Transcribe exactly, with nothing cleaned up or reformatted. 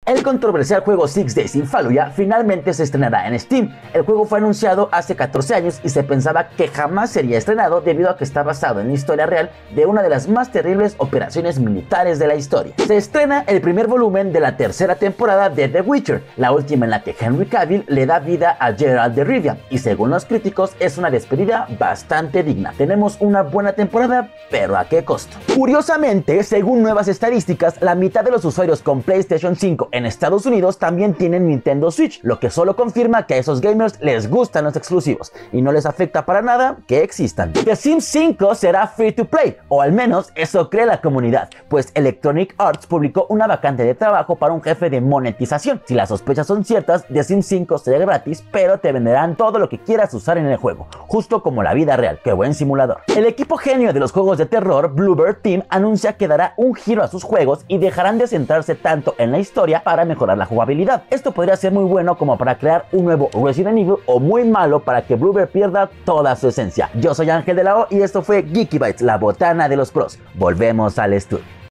El controversial juego Six Days in Fallujah finalmente se estrenará en Steam. El juego fue anunciado hace catorce años y se pensaba que jamás sería estrenado debido a que está basado en la historia real de una de las más terribles operaciones militares de la historia. Se estrena el primer volumen de la tercera temporada de The Witcher, la última en la que Henry Cavill le da vida a Geralt de Rivia, y según los críticos es una despedida bastante digna. Tenemos una buena temporada, pero ¿a qué costo? Curiosamente, según nuevas estadísticas, la mitad de los usuarios con PlayStation cinco en Estados Unidos también tienen Nintendo Switch, lo que solo confirma que a esos gamers les gustan los exclusivos y no les afecta para nada que existan. The Sims cinco será free to play, o al menos eso cree la comunidad, pues Electronic Arts publicó una vacante de trabajo para un jefe de monetización. Si las sospechas son ciertas, The Sims cinco será gratis, pero te venderán todo lo que quieras usar en el juego, justo como la vida real. ¡Qué buen simulador! El equipo genio de los juegos de terror, Bluebird Team, anuncia que dará un giro a sus juegos y dejarán de centrarse tanto en la historia para mejorar la jugabilidad. Esto podría ser muy bueno como para crear un nuevo Resident Evil, o muy malo para que Bluebird pierda toda su esencia. Yo soy Ángel de la O y esto fue Geeky Bytes, la botana de los pros. Volvemos al estudio.